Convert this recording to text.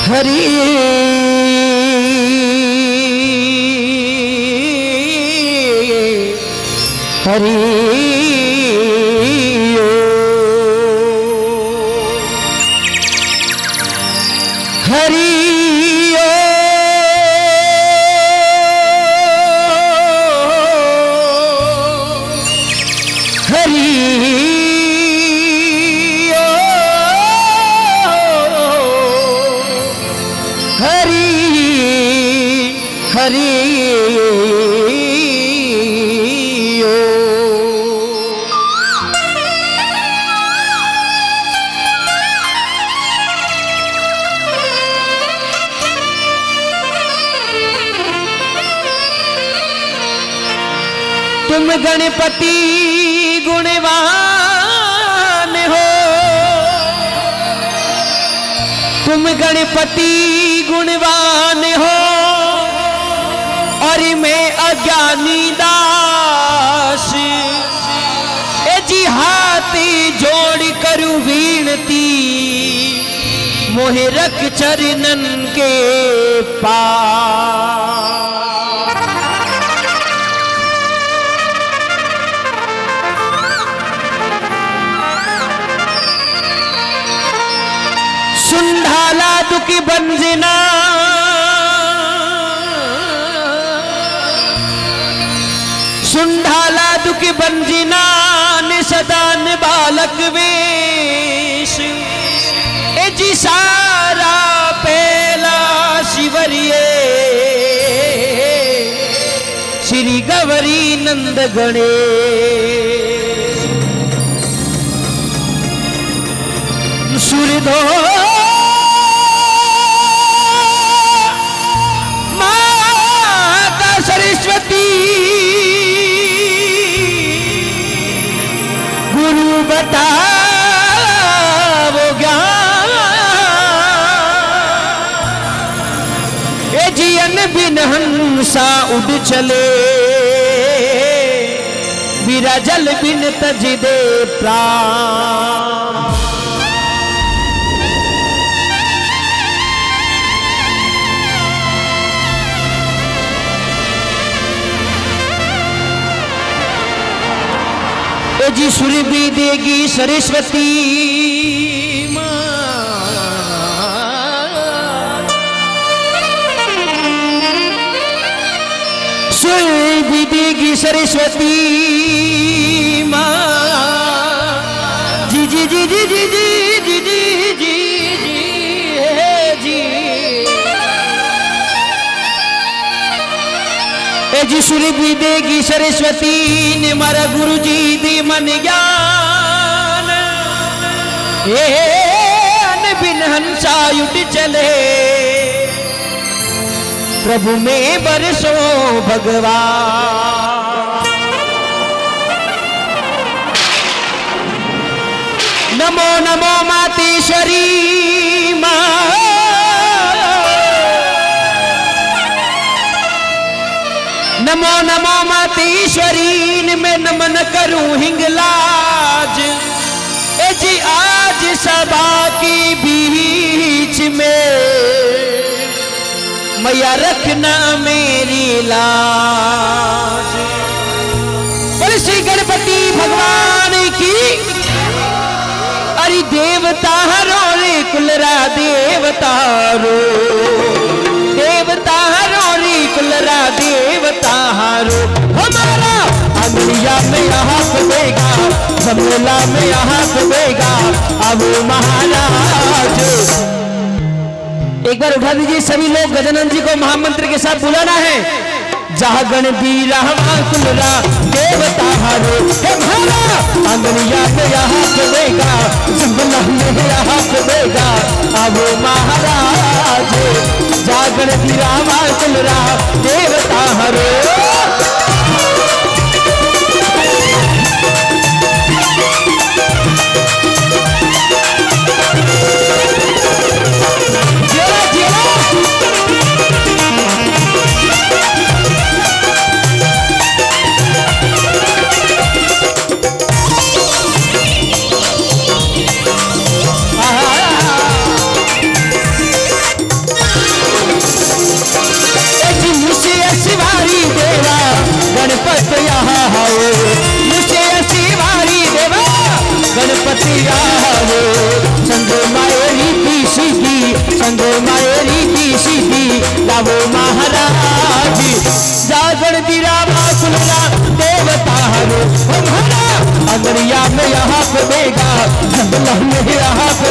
हरि हरि हरि तुम गणपति गुणवान हो, तुम गणपति गुणवान हो और मैं अज्ञानी दास। ए जी हाथी जोड़ करूं विनती, मोहे रख चरणन के पास। सुंढाला दुखी बंजना, सुंढाला दुखी बंजना निसदान बालक वेश। ए जी सारा पहला शिवरिये श्री गौरी नंद गणेश। सूर्यधो माता सरस्वती गुरु बताओ ज्ञान। ए जीवन बिन हंसा उड़ चले, विराजल बिन तज दे प्राण। जी सूर्य भी देगी सरस्वती माँ, सूर्य भी देगी सरस्वती माँ। जी जी जी जी जी जी जी जी जी जी ए जी सूर्य भी देगी सरस्वती ने मारा गुरु जी दी मन ज्ञान। अन बिन हंसा उठ चले, प्रभु में बरसो भगवान। नमो नमो मातेश्वरी माँ, नमो नमो मातेश्वरी में नमन करूं हिंगलाज। ए जी आज सभा के बीच में मैया रखना मेरी लाज। बोले श्री गणपति भगवान की। अरे देवता रो रे कुलरा देवता रो, देवता रो रे कुलरा देवता रो। हमारा अंगलिया में हाथ देगा, समोला में हाथ देगा अब महाराज। एक बार उठा दीजिए सभी लोग, गजानन जी को महामंत्र के साथ बुलाना है। जहाँ गण बीरा कुलरा देवता हारो, हमारा अंगलिया में हाथ देगा, समोला में हाथ देगा अब महाराज। जागण बीरा कुलरा देवता हारो। आओ संग मायरी की सीधी, संग मायरी की सीधी लावो महाराज। जागरण दिरावा कुलरा देवता हरो हमारा अगरिया में यहाँ पे बेगा, जंगल में यहाँ पे